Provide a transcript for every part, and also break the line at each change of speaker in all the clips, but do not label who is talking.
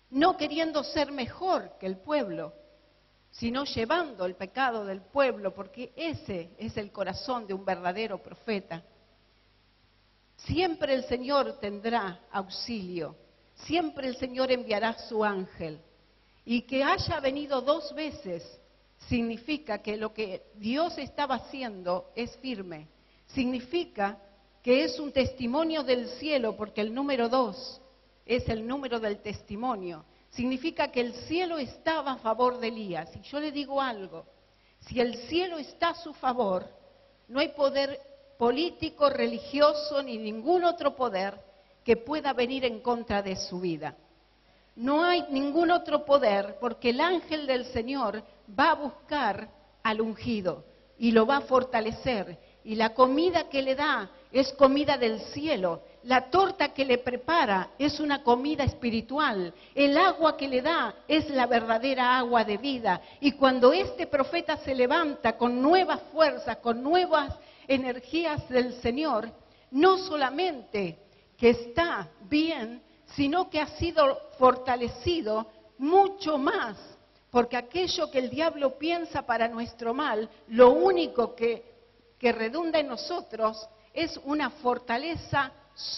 no queriendo ser mejor que el pueblo, sino llevando el pecado del pueblo, porque ese es el corazón de un verdadero profeta. Siempre el Señor tendrá auxilio, siempre el Señor enviará su ángel. Y que haya venido 2 veces significa que lo que Dios estaba haciendo es firme. Significa que es un testimonio del cielo, porque el número 2 es el número del testimonio. Significa que el cielo estaba a favor de Elías. Y yo le digo algo, si el cielo está a su favor, no hay poder político, religioso, ni ningún otro poder que pueda venir en contra de su vida. No hay ningún otro poder, porque el ángel del Señor va a buscar al ungido y lo va a fortalecer. Y la comida que le da es comida del cielo. La torta que le prepara es una comida espiritual. El agua que le da es la verdadera agua de vida. Y cuando este profeta se levanta con nuevas fuerzas, con nuevas energías del Señor, no solamente que está bien, sino que ha sido fortalecido mucho más, porque aquello que el diablo piensa para nuestro mal, lo único que redunda en nosotros es una fortaleza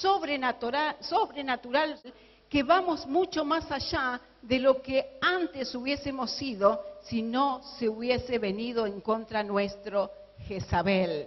sobrenatural que vamos mucho más allá de lo que antes hubiésemos sido si no se hubiese venido en contra nuestro Jezabel.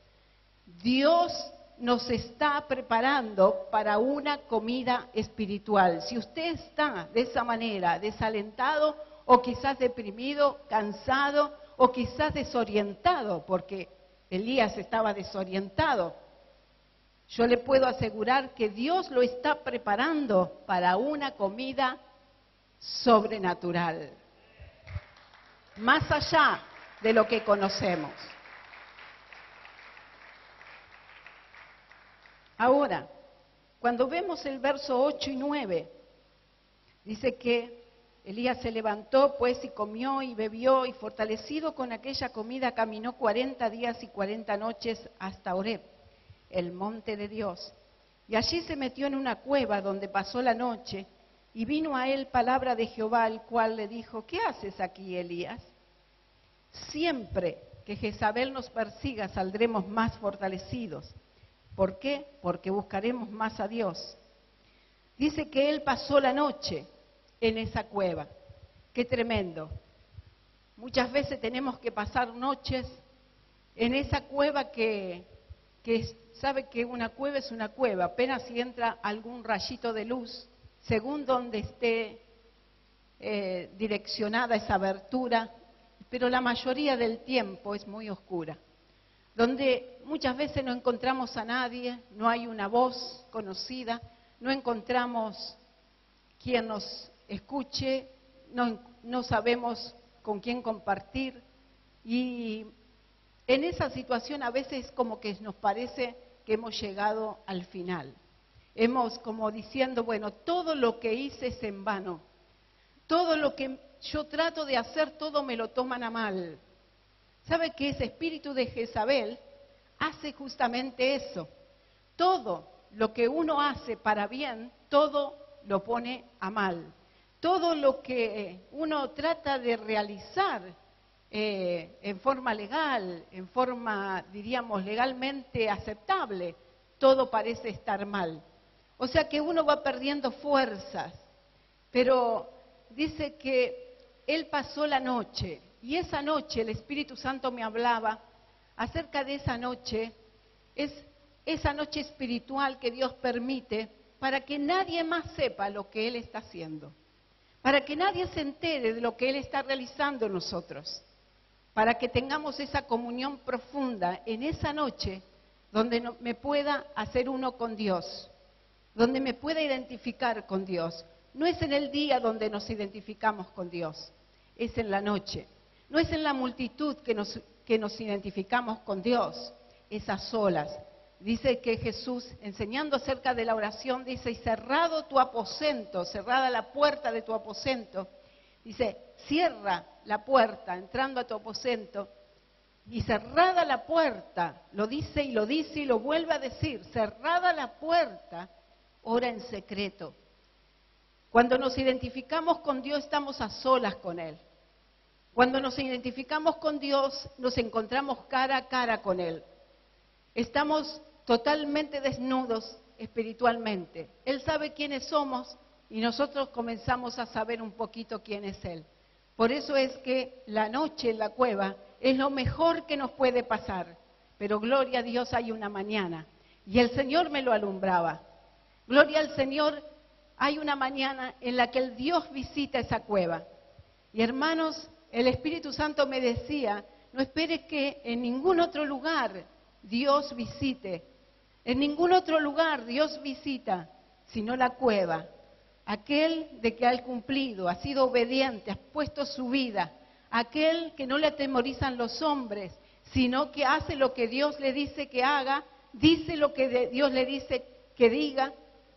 Dios nos está preparando para una comida espiritual. Si usted está de esa manera, desalentado o quizás deprimido, cansado o quizás desorientado, porque Elías estaba desorientado, yo le puedo asegurar que Dios lo está preparando para una comida sobrenatural, más allá de lo que conocemos. Ahora, cuando vemos el verso 8 y 9, dice que Elías se levantó pues y comió y bebió y fortalecido con aquella comida caminó 40 días y 40 noches hasta Horeb, el monte de Dios. Y allí se metió en una cueva donde pasó la noche y vino a él palabra de Jehová, el cual le dijo, ¿qué haces aquí, Elías? Siempre que Jezabel nos persiga saldremos más fortalecidos. ¿Por qué? Porque buscaremos más a Dios. Dice que él pasó la noche en esa cueva. ¡Qué tremendo! Muchas veces tenemos que pasar noches en esa cueva que sabe que una cueva es una cueva. Apenas si entra algún rayito de luz, según donde esté direccionada esa abertura, pero la mayoría del tiempo es muy oscura, donde muchas veces no encontramos a nadie, no hay una voz conocida, no encontramos quien nos escuche, no sabemos con quién compartir. Y en esa situación a veces como que nos parece que hemos llegado al final. Hemos como diciendo, bueno, todo lo que hice es en vano, todo lo que yo trato de hacer, todo me lo toman a mal. ¿Sabe que ese espíritu de Jezabel hace justamente eso? Todo lo que uno hace para bien, todo lo pone a mal. Todo lo que uno trata de realizar en forma legal, en forma, diríamos, legalmente aceptable, todo parece estar mal. O sea que uno va perdiendo fuerzas. Pero dice que él pasó la noche. Y esa noche el Espíritu Santo me hablaba acerca de esa noche, es esa noche espiritual que Dios permite para que nadie más sepa lo que Él está haciendo, para que nadie se entere de lo que Él está realizando en nosotros, para que tengamos esa comunión profunda en esa noche donde me pueda hacer uno con Dios, donde me pueda identificar con Dios. No es en el día donde nos identificamos con Dios, es en la noche. No es en la multitud que nos identificamos con Dios, es a solas. Dice que Jesús, enseñando acerca de la oración, dice, y cerrado tu aposento, cerrada la puerta de tu aposento, dice, cierra la puerta entrando a tu aposento, y cerrada la puerta, lo dice y lo vuelve a decir, cerrada la puerta, ora en secreto. Cuando nos identificamos con Dios, estamos a solas con Él. Cuando nos identificamos con Dios, nos encontramos cara a cara con Él. Estamos totalmente desnudos espiritualmente. Él sabe quiénes somos y nosotros comenzamos a saber un poquito quién es Él. Por eso es que la noche en la cueva es lo mejor que nos puede pasar. Pero gloria a Dios, hay una mañana. Y el Señor me lo alumbraba. Gloria al Señor, hay una mañana en la que el Dios visita esa cueva. Y hermanos, el Espíritu Santo me decía, no esperes que en ningún otro lugar Dios visite. En ningún otro lugar Dios visita, sino la cueva. Aquel de que ha cumplido, ha sido obediente, ha puesto su vida. Aquel que no le atemorizan los hombres, sino que hace lo que Dios le dice que haga, dice lo que Dios le dice que diga.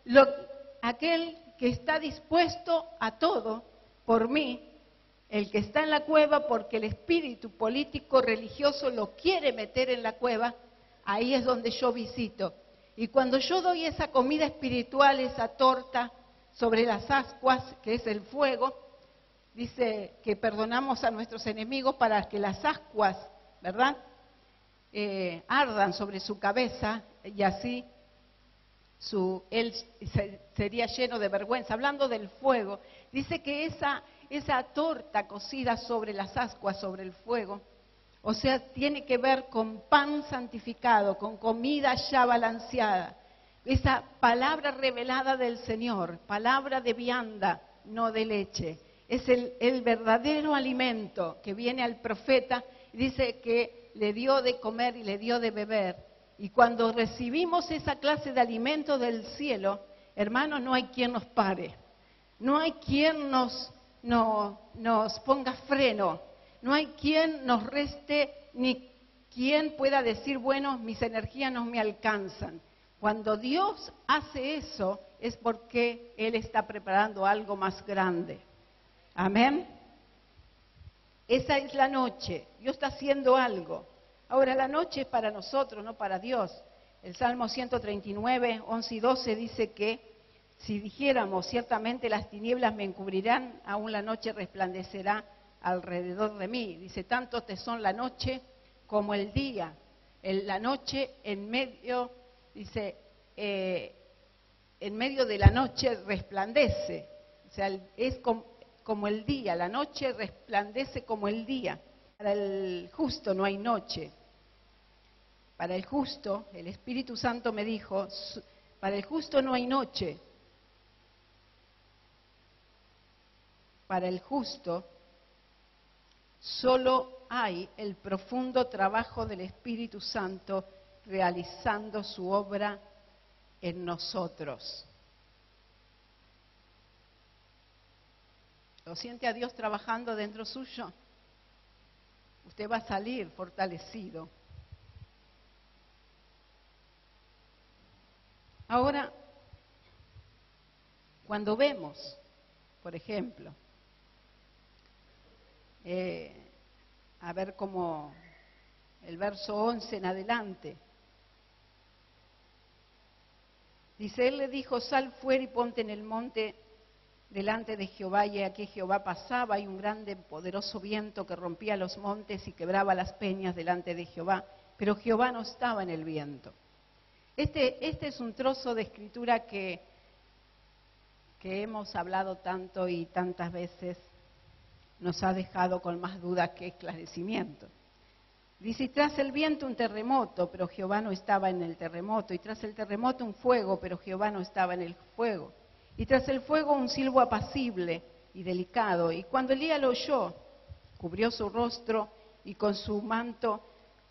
Aquel que está dispuesto a todo por mí, el que está en la cueva porque el espíritu político religioso lo quiere meter en la cueva, ahí es donde yo visito. Y cuando yo doy esa comida espiritual, esa torta sobre las ascuas, que es el fuego, dice que perdonamos a nuestros enemigos para que las ascuas, ¿verdad?, ardan sobre su cabeza y así él sería lleno de vergüenza. Hablando del fuego, dice que esa torta cocida sobre las ascuas, sobre el fuego, o sea, tiene que ver con pan santificado, con comida ya balanceada. Esa palabra revelada del Señor, palabra de vianda, no de leche. Es el verdadero alimento que viene al profeta y dice que le dio de comer y le dio de beber. Y cuando recibimos esa clase de alimento del cielo, hermanos, no hay quien nos pare. No hay quien nos ponga freno. No hay quien nos reste, ni quien pueda decir, bueno, mis energías no me alcanzan. Cuando Dios hace eso, es porque Él está preparando algo más grande. Amén. Esa es la noche. Dios está haciendo algo. Ahora, la noche es para nosotros, no para Dios. El Salmo 139, 11 y 12 dice que si dijéramos, ciertamente las tinieblas me encubrirán, aún la noche resplandecerá alrededor de mí. Dice, tanto te son la noche como el día. La noche en medio, dice, en medio de la noche resplandece. O sea, es como el día, la noche resplandece como el día. Para el justo no hay noche. Para el justo, el Espíritu Santo me dijo, para el justo no hay noche. Para el justo solo hay el profundo trabajo del Espíritu Santo realizando su obra en nosotros. ¿Lo siente a Dios trabajando dentro suyo? Usted va a salir fortalecido. Ahora, cuando vemos, por ejemplo, a ver cómo el verso 11 en adelante, dice, él le dijo, sal fuera y ponte en el monte delante de Jehová, y aquí Jehová pasaba, y un grande poderoso viento que rompía los montes y quebraba las peñas delante de Jehová, pero Jehová no estaba en el viento. Este es un trozo de escritura que hemos hablado tanto y tantas veces, nos ha dejado con más dudas que esclarecimiento. Dice, y tras el viento un terremoto, pero Jehová no estaba en el terremoto, y tras el terremoto un fuego, pero Jehová no estaba en el fuego, y tras el fuego un silbo apacible y delicado, y cuando Elías lo oyó, cubrió su rostro con su manto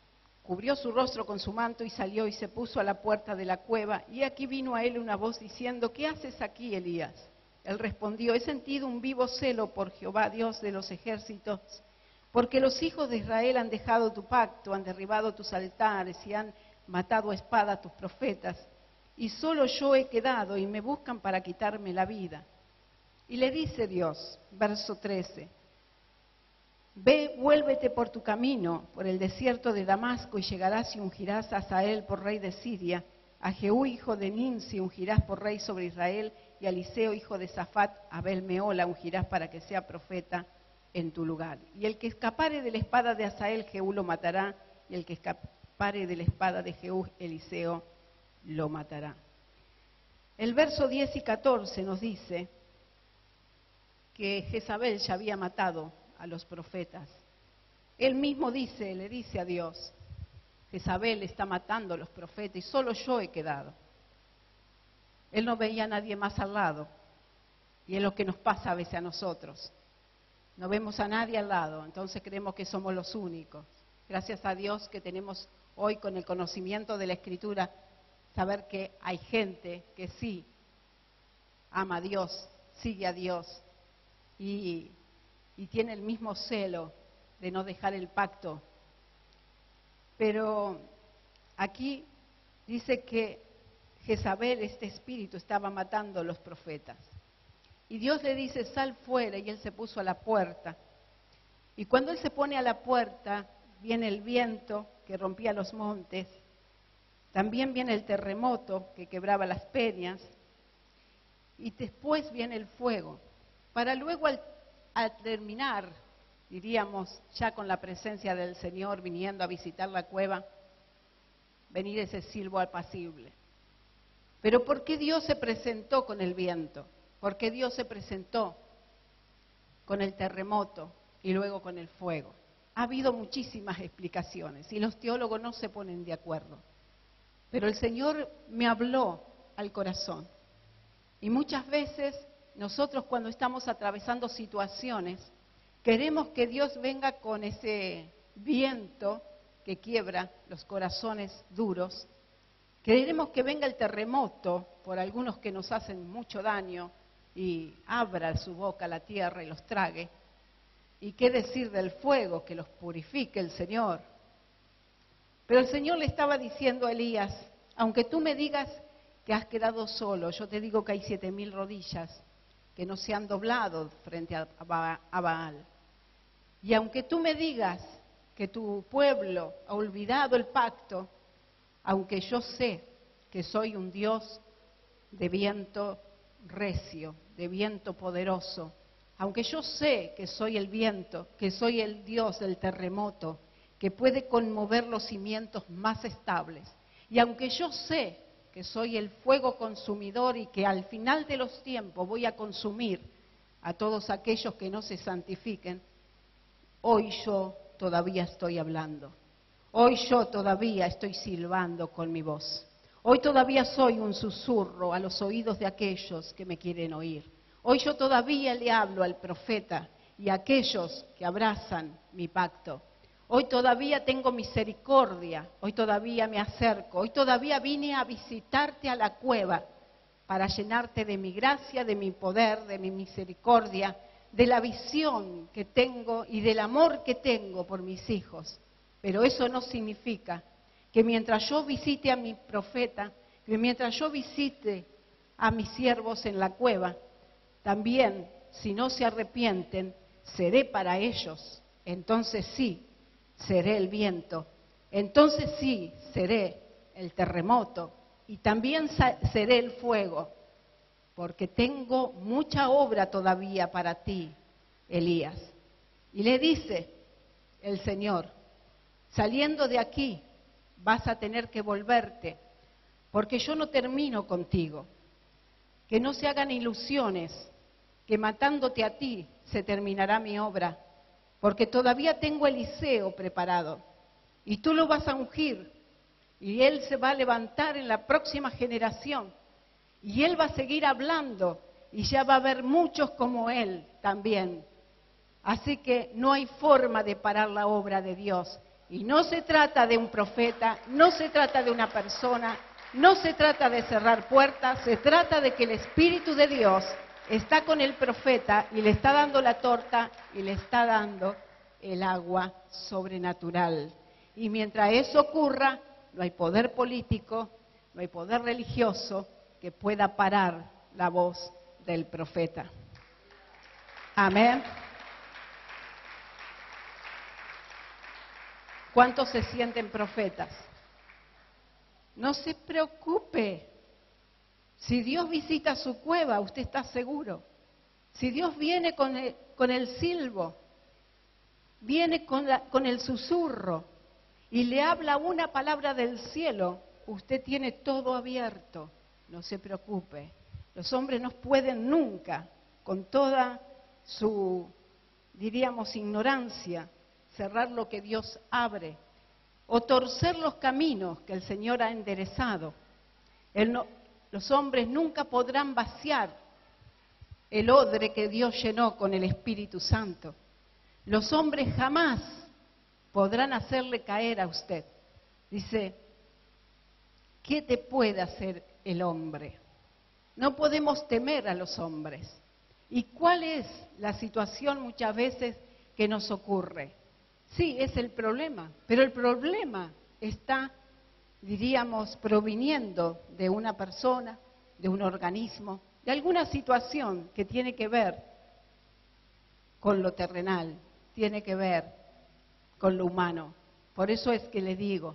y salió y se puso a la puerta de la cueva, y aquí vino a él una voz diciendo, ¿qué haces aquí, Elías? Él respondió, he sentido un vivo celo por Jehová, Dios de los ejércitos, porque los hijos de Israel han dejado tu pacto, han derribado tus altares y han matado a espada a tus profetas, y solo yo he quedado y me buscan para quitarme la vida. Y le dice Dios, verso 13, ve, vuélvete por tu camino, por el desierto de Damasco, y llegarás y ungirás a Hazael por rey de Siria, A Jehú, hijo de Nimsi, ungirás por rey sobre Israel, y a Eliseo, hijo de Safat, Abel Meola, ungirás para que sea profeta en tu lugar. Y el que escapare de la espada de Hazael, Jehú lo matará, y el que escapare de la espada de Jehú, Eliseo lo matará. El verso 10 y 14 nos dice que Jezabel ya había matado a los profetas. Él mismo le dice a Dios, Jezabel está matando a los profetas y solo yo he quedado. Él no veía a nadie más al lado. Y es lo que nos pasa a veces a nosotros. No vemos a nadie al lado, entonces creemos que somos los únicos. Gracias a Dios que tenemos hoy con el conocimiento de la Escritura, saber que hay gente que sí ama a Dios, sigue a Dios y tiene el mismo celo de no dejar el pacto. Pero aquí dice que Jezabel, este espíritu, estaba matando a los profetas. Y Dios le dice, sal fuera, y él se puso a la puerta. Y cuando él se pone a la puerta, viene el viento que rompía los montes, también viene el terremoto que quebraba las peñas, y después viene el fuego, para luego al terminar, diríamos, ya con la presencia del Señor viniendo a visitar la cueva, venir ese silbo apacible. Pero ¿por qué Dios se presentó con el viento? ¿Por qué Dios se presentó con el terremoto y luego con el fuego? Ha habido muchísimas explicaciones y los teólogos no se ponen de acuerdo. Pero el Señor me habló al corazón. Y muchas veces nosotros cuando estamos atravesando situaciones, queremos que Dios venga con ese viento que quiebra los corazones duros. Queremos que venga el terremoto por algunos que nos hacen mucho daño y abra su boca a la tierra y los trague. ¿Y qué decir del fuego que los purifique el Señor? Pero el Señor le estaba diciendo a Elías, aunque tú me digas que has quedado solo, yo te digo que hay 7.000 rodillas que no se han doblado frente a Baal. Y aunque tú me digas que tu pueblo ha olvidado el pacto, aunque yo sé que soy un Dios de viento recio, de viento poderoso, aunque yo sé que soy el viento, que soy el Dios del terremoto, que puede conmover los cimientos más estables, y aunque yo sé que soy el fuego consumidor y que al final de los tiempos voy a consumir a todos aquellos que no se santifiquen, hoy yo todavía estoy hablando. Hoy yo todavía estoy silbando con mi voz. Hoy todavía soy un susurro a los oídos de aquellos que me quieren oír. Hoy yo todavía le hablo al profeta y a aquellos que abrazan mi pacto. Hoy todavía tengo misericordia, hoy todavía me acerco, hoy todavía vine a visitarte a la cueva para llenarte de mi gracia, de mi poder, de mi misericordia, de la visión que tengo y del amor que tengo por mis hijos. Pero eso no significa que mientras yo visite a mi profeta, que mientras yo visite a mis siervos en la cueva, también, si no se arrepienten, seré para ellos. Entonces sí, seré el viento. Entonces sí, seré el terremoto. Y también seré el fuego. Porque tengo mucha obra todavía para ti, Elías. Y le dice el Señor, saliendo de aquí, vas a tener que volverte, porque yo no termino contigo. Que no se hagan ilusiones, que matándote a ti se terminará mi obra, porque todavía tengo a Eliseo preparado, y tú lo vas a ungir, y él se va a levantar en la próxima generación, y él va a seguir hablando, y ya va a haber muchos como él también. Así que no hay forma de parar la obra de Dios. Y no se trata de un profeta, no se trata de una persona, no se trata de cerrar puertas, se trata de que el Espíritu de Dios está con el profeta y le está dando la torta y le está dando el agua sobrenatural. Y mientras eso ocurra, no hay poder político, no hay poder religioso que pueda parar la voz del profeta. Amén. ¿Cuántos se sienten profetas? No se preocupe. Si Dios visita su cueva, usted está seguro. Si Dios viene con el silbo, viene con el susurro y le habla una palabra del cielo, usted tiene todo abierto. No se preocupe. Los hombres no pueden nunca, con toda su, diríamos, ignorancia, cerrar lo que Dios abre o torcer los caminos que el Señor ha enderezado. Los hombres nunca podrán vaciar el odre que Dios llenó con el Espíritu Santo. Los hombres jamás podrán hacerle caer a usted. Dice, ¿qué te puede hacer el hombre? No podemos temer a los hombres. ¿Y cuál es la situación muchas veces que nos ocurre? Sí, es el problema, pero el problema está, diríamos, proviniendo de una persona, de un organismo, de alguna situación que tiene que ver con lo terrenal, tiene que ver con lo humano. Por eso es que le digo,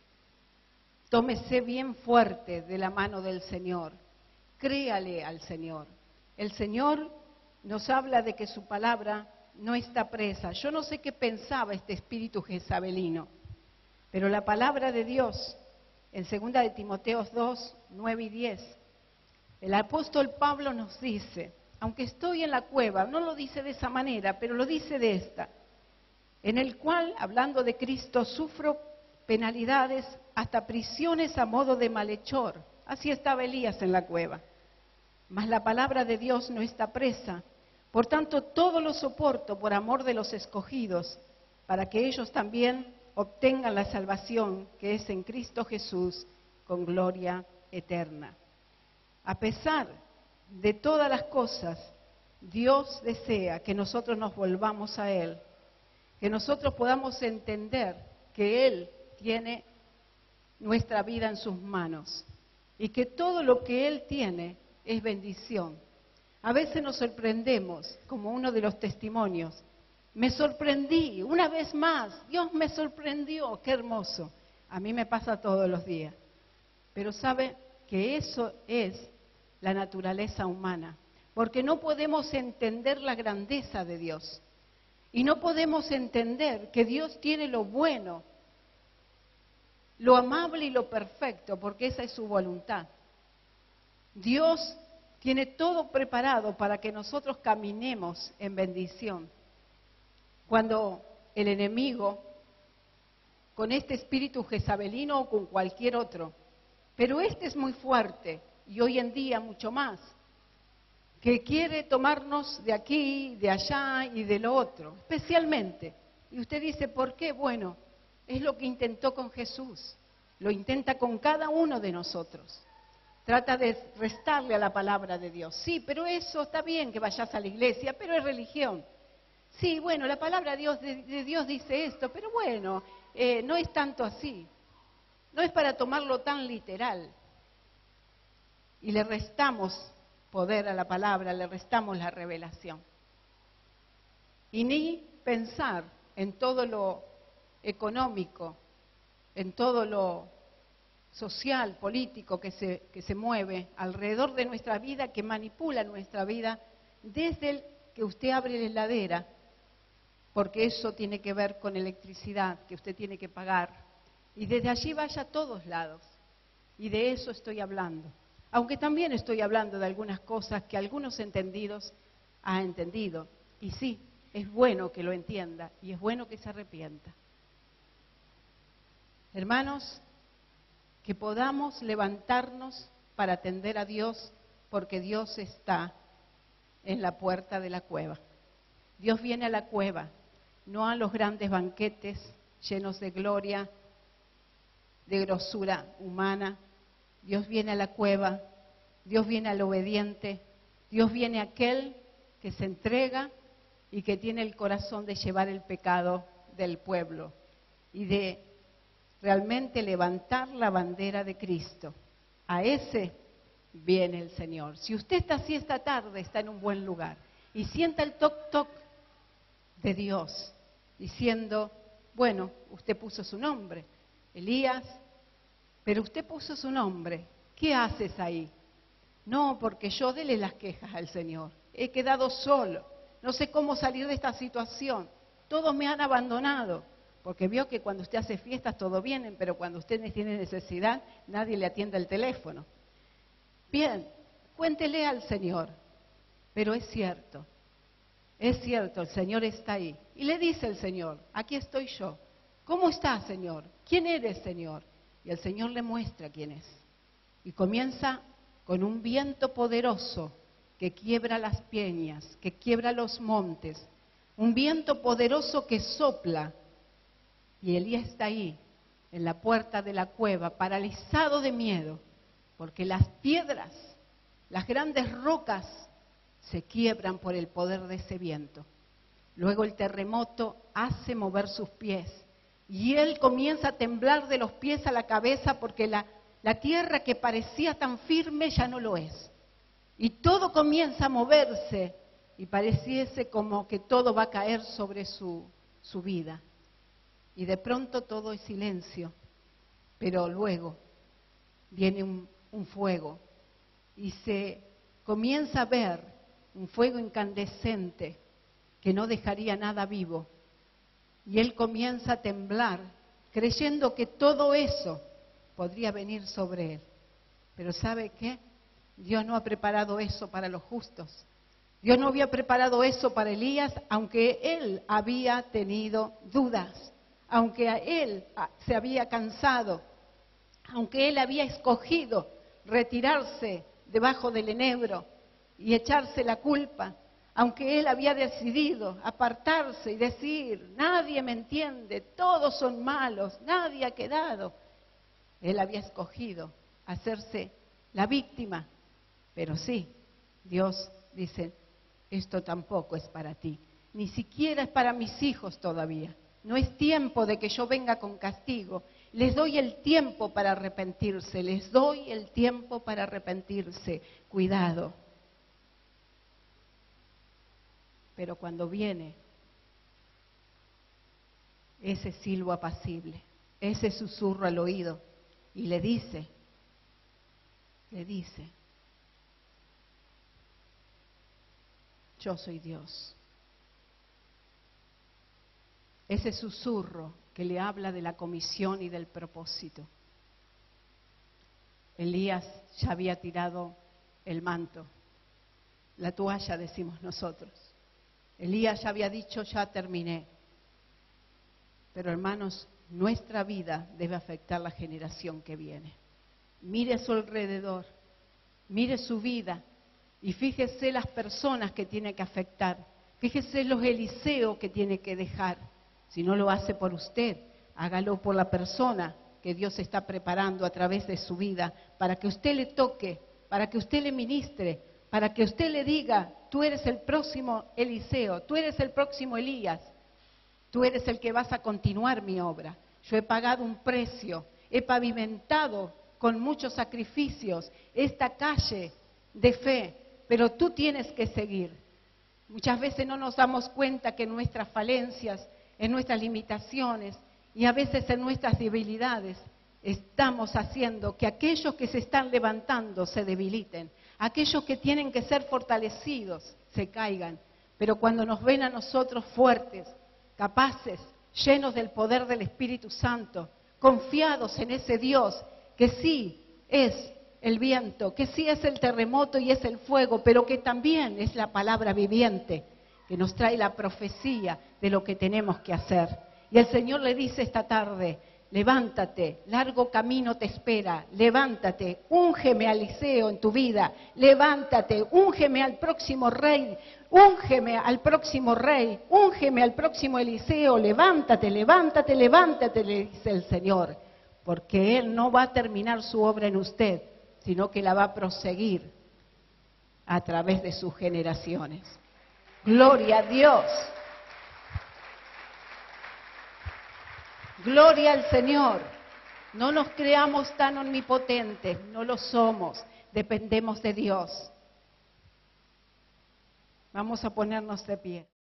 tómese bien fuerte de la mano del Señor, créale al Señor. El Señor nos habla de que su palabra no está presa. Yo no sé qué pensaba este espíritu jezabelino, pero la palabra de Dios, en 2 de Timoteo 2, 9 y 10, el apóstol Pablo nos dice, aunque estoy en la cueva, no lo dice de esa manera, pero lo dice de esta, en el cual, hablando de Cristo, sufro penalidades, hasta prisiones a modo de malhechor. Así estaba Elías en la cueva. Mas la palabra de Dios no está presa. Por tanto, todo lo soporto por amor de los escogidos, para que ellos también obtengan la salvación que es en Cristo Jesús, con gloria eterna. A pesar de todas las cosas, Dios desea que nosotros nos volvamos a Él, que nosotros podamos entender que Él tiene nuestra vida en sus manos y que todo lo que Él tiene es bendición. A veces nos sorprendemos, como uno de los testimonios. Me sorprendí, una vez más, Dios me sorprendió, qué hermoso. A mí me pasa todos los días. Pero sabe que eso es la naturaleza humana, porque no podemos entender la grandeza de Dios. Y no podemos entender que Dios tiene lo bueno, lo amable y lo perfecto, porque esa es su voluntad. Dios tiene todo preparado para que nosotros caminemos en bendición. Cuando el enemigo, con este espíritu jezabelino o con cualquier otro, pero este es muy fuerte y hoy en día mucho más, que quiere tomarnos de aquí, de allá y de lo otro, especialmente. Y usted dice, ¿por qué? Bueno, es lo que intentó con Jesús, lo intenta con cada uno de nosotros. Trata de restarle a la palabra de Dios. Sí, pero eso está bien que vayas a la iglesia, pero es religión. Sí, bueno, la palabra de Dios dice esto, pero bueno, no es tanto así. No es para tomarlo tan literal. Y le restamos poder a la palabra, le restamos la revelación. Y ni pensar en todo lo económico, en todo lo social, político que se mueve alrededor de nuestra vida, que manipula nuestra vida, desde el que usted abre la heladera, porque eso tiene que ver con electricidad, que usted tiene que pagar, y desde allí vaya a todos lados. Y de eso estoy hablando. Aunque también estoy hablando de algunas cosas que algunos entendidos han entendido. Y sí, es bueno que lo entienda y es bueno que se arrepienta. Hermanos, que podamos levantarnos para atender a Dios, porque Dios está en la puerta de la cueva. Dios viene a la cueva, no a los grandes banquetes llenos de gloria, de grosura humana. Dios viene a la cueva, Dios viene al obediente, Dios viene a aquel que se entrega y que tiene el corazón de llevar el pecado del pueblo y de realmente levantar la bandera de Cristo. A ese viene el Señor. Si usted está así esta tarde, está en un buen lugar y sienta el toc-toc de Dios diciendo, bueno, usted puso su nombre, Elías, pero usted puso su nombre. ¿Qué haces ahí? No, porque yo dele las quejas al Señor. He quedado solo. No sé cómo salir de esta situación. Todos me han abandonado. Porque vio que cuando usted hace fiestas todos vienen, pero cuando usted tiene necesidad, nadie le atiende el teléfono. Bien, cuéntele al Señor. Pero es cierto, el Señor está ahí. Y le dice el Señor, aquí estoy yo. ¿Cómo está, Señor? ¿Quién eres, Señor? Y el Señor le muestra quién es. Y comienza con un viento poderoso que quiebra las peñas, que quiebra los montes. Un viento poderoso que sopla. Y Elías está ahí, en la puerta de la cueva, paralizado de miedo, porque las piedras, las grandes rocas, se quiebran por el poder de ese viento. Luego el terremoto hace mover sus pies y él comienza a temblar de los pies a la cabeza porque la tierra que parecía tan firme ya no lo es. Y todo comienza a moverse y pareciese como que todo va a caer sobre su vida. Y de pronto todo es silencio, pero luego viene un fuego y se comienza a ver un fuego incandescente que no dejaría nada vivo. Y él comienza a temblar, creyendo que todo eso podría venir sobre él. Pero ¿sabe qué? Dios no ha preparado eso para los justos. Dios no había preparado eso para Elías, aunque él había tenido dudas, aunque él se había cansado, aunque él había escogido retirarse debajo del enebro y echarse la culpa, aunque él había decidido apartarse y decir, nadie me entiende, todos son malos, nadie ha quedado. Él había escogido hacerse la víctima, pero sí, Dios dice, esto tampoco es para ti, ni siquiera es para mis hijos todavía. No es tiempo de que yo venga con castigo. Les doy el tiempo para arrepentirse, les doy el tiempo para arrepentirse. Cuidado. Pero cuando viene ese silbo apacible, ese susurro al oído, y le dice, yo soy Dios. Ese susurro que le habla de la comisión y del propósito. Elías ya había tirado el manto, la toalla decimos nosotros. Elías ya había dicho, ya terminé. Pero hermanos, nuestra vida debe afectar la generación que viene. Mire a su alrededor, mire su vida y fíjese las personas que tiene que afectar. Fíjese los Eliseos que tiene que dejar. Si no lo hace por usted, hágalo por la persona que Dios está preparando a través de su vida, para que usted le toque, para que usted le ministre, para que usted le diga, tú eres el próximo Eliseo, tú eres el próximo Elías, tú eres el que vas a continuar mi obra. Yo he pagado un precio, he pavimentado con muchos sacrificios esta calle de fe, pero tú tienes que seguir. Muchas veces no nos damos cuenta que nuestras falencias, en nuestras limitaciones y a veces en nuestras debilidades, estamos haciendo que aquellos que se están levantando se debiliten, aquellos que tienen que ser fortalecidos se caigan. Pero cuando nos ven a nosotros fuertes, capaces, llenos del poder del Espíritu Santo, confiados en ese Dios que sí es el viento, que sí es el terremoto y es el fuego, pero que también es la palabra viviente, que nos trae la profecía de lo que tenemos que hacer. Y el Señor le dice esta tarde, levántate, largo camino te espera, levántate, úngeme a Eliseo en tu vida, levántate, úngeme al próximo rey, úngeme al próximo rey, úngeme al próximo Eliseo, levántate, levántate, levántate, le dice el Señor, porque Él no va a terminar su obra en usted, sino que la va a proseguir a través de sus generaciones. Gloria a Dios. Gloria al Señor. No nos creamos tan omnipotentes, no lo somos, dependemos de Dios. Vamos a ponernos de pie.